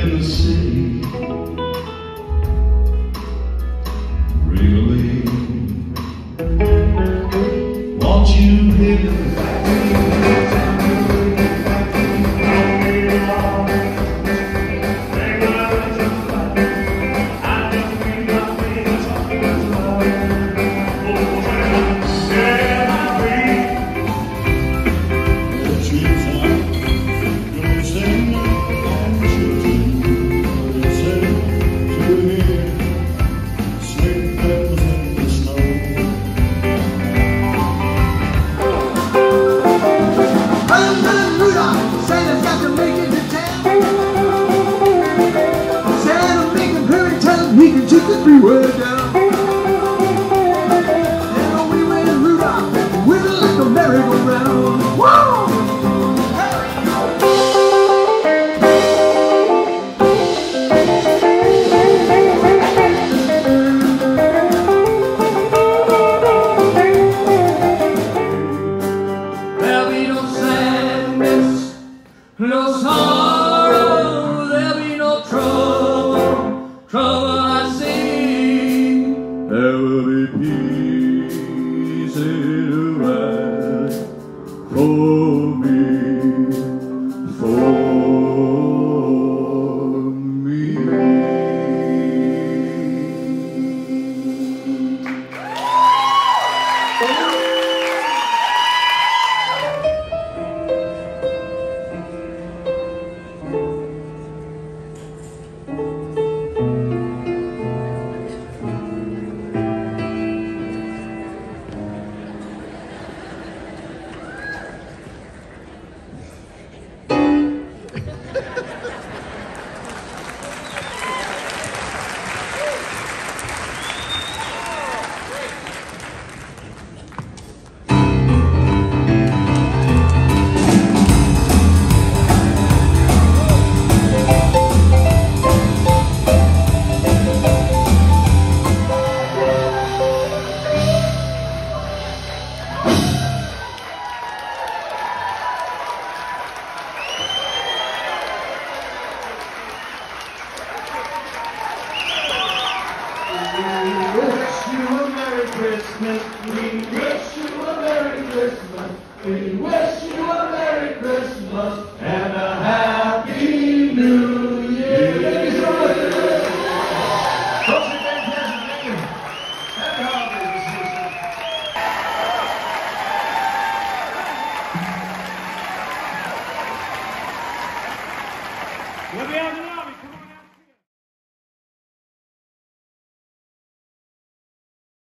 in the city, really. Won't you live in the factory? He can shoot the freeway down. And we went Rudolph, wiggle like a merry-go-round. Whoa! There'll be no sadness, no sorrow, there'll be no trouble. There will be peace in the ride for me, for me. Christmas, we wish you a Merry Christmas, we wish you a Merry Christmas and a Happy New Year. Thank you so much. Folks, it's fantastic name. Happy holidays. We'll be out tonight.